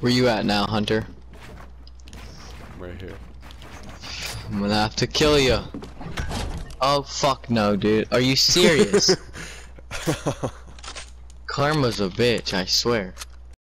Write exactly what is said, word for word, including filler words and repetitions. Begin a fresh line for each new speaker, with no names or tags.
Where you at now, Hunter?
Right here.
I'm gonna have to kill you. Oh fuck no, dude. Are you serious? Karma's a bitch, I swear.